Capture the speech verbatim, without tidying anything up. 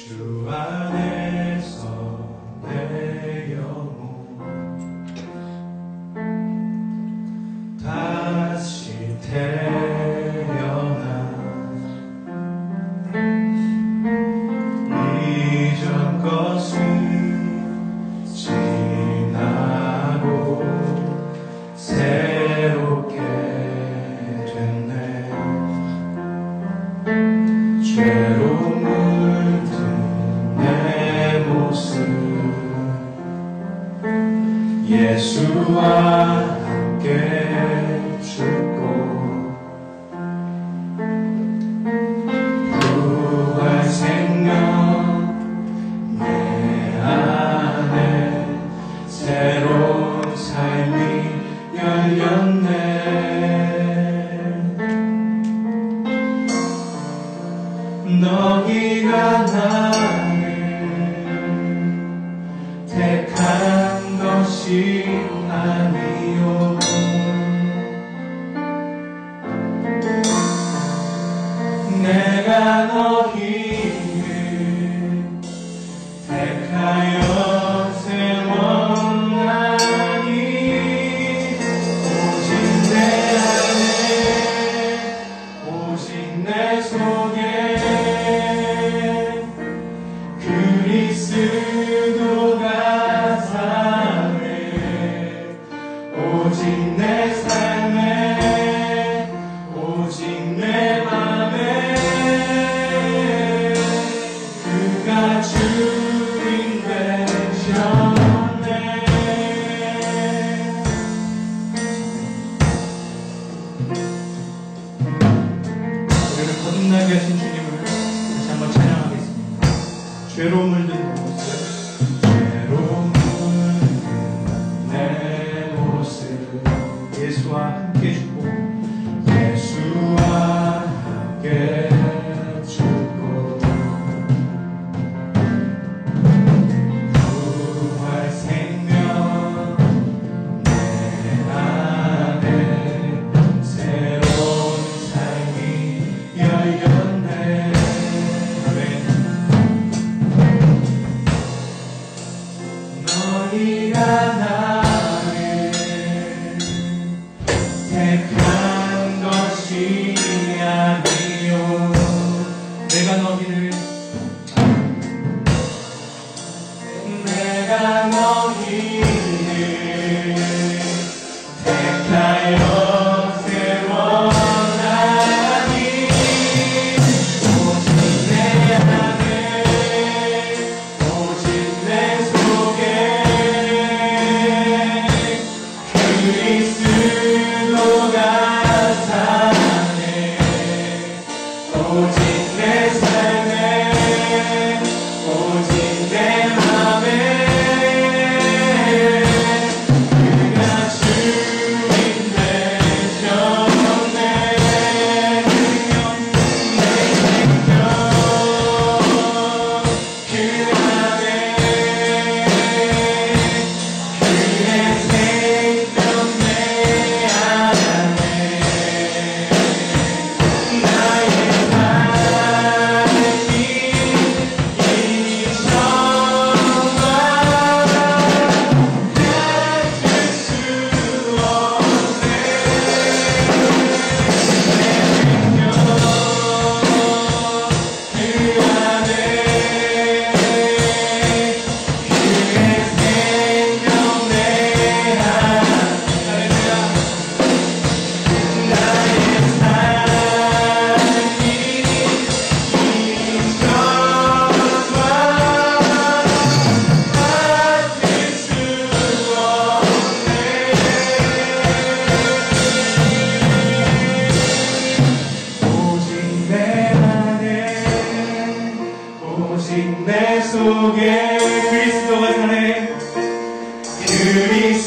주 안에서 내 영혼 다시 태어나 이전 것은 지나고 새롭게 됐네. 죄로 물든 내 모습 예수와 함께 죽고 부활 생명 내 안에 새로운 삶이 열렸네. 너희가 나를 택한 것이 아니요 내가 너희를 택하여 세웠나니 오직 내 안에 오직 내 속에 그리스도가 사네. 오직 내 삶에 오직 내 맘에 그가 주인 되셨네. 우리를 거듭나게 하신 주님을 다시 한번 찬양하겠습니다. 죄로 물든 모습 죄로 물든 내 모습 예수와 함께 죽고 예수와 함께 죽고 부활 생명 내 안에 새로운 삶이 열렸네. 아멘. 너희가 나를 택한 것이 아니요 내가 너희를 내가 너희를 택하여 세워나니 오직 내 안에 오직 내 속에 그리스도가 사네. 오직 내 삶에 오직 내 맘에 그가 주인 되셨네. 내 생명 그 안에 그의 생명 내 안에 나의 삶이 이전과 같을 수 없네. 내 생명 그 안에 그의 생명 내 안에 나의 삶이 이전과 같을 수 없네. 오직 내 안에 오직 내 속에 그리스도가 사네. 그리스도가